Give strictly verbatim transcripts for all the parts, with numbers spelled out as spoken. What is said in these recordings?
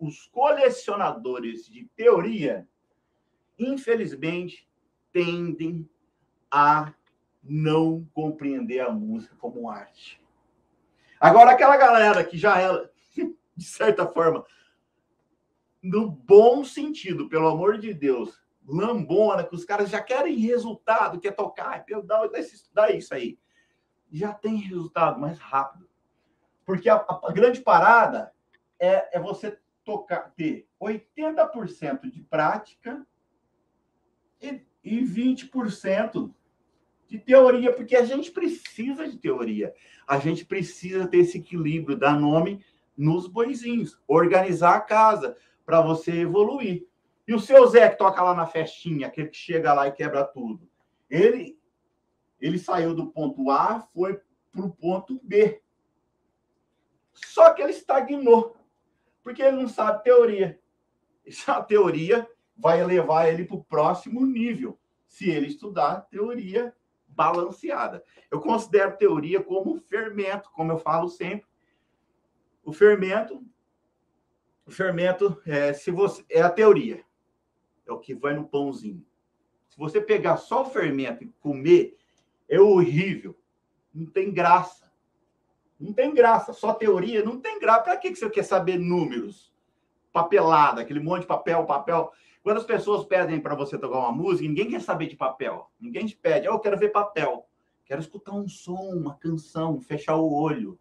os colecionadores de teoria, infelizmente, tendem a não compreender a música como arte. Agora, aquela galera que já é, de certa forma, no bom sentido, pelo amor de Deus, lambona, que os caras já querem resultado, quer tocar, dá, dá isso aí. Já tem resultado mais rápido. Porque a, a grande parada é, é você tocar, ter oitenta por cento de prática e, e vinte por cento de teoria, porque a gente precisa de teoria. A gente precisa ter esse equilíbrio, dar nome nos boizinhos, organizar a casa para você evoluir. E o seu Zé que toca lá na festinha, aquele que chega lá e quebra tudo, ele, ele saiu do ponto A, foi para o ponto B. Só que ele estagnou, porque ele não sabe teoria. Essa teoria vai levar ele para o próximo nível, se ele estudar teoria balanceada. Eu considero teoria como fermento, como eu falo sempre. O fermento, o fermento é, se você, é a teoria, é o que vai no pãozinho. Se você pegar só o fermento e comer, é horrível, não tem graça. Não tem graça, só teoria, não tem graça. Para que você quer saber números? Papelada, aquele monte de papel, papel. Quando as pessoas pedem para você tocar uma música, ninguém quer saber de papel. Ninguém te pede, oh, eu quero ver papel. Quero escutar um som, uma canção, fechar o olho.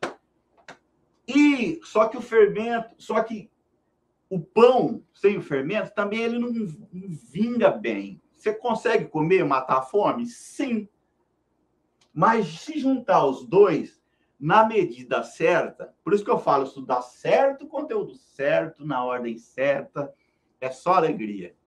E só que o fermento, só que o pão sem o fermento, também ele não, não vinga bem. Você consegue comer, matar a fome? Sim. Mas se juntar os dois, na medida certa, por isso que eu falo, estudar certo, conteúdo certo, na ordem certa, é só alegria.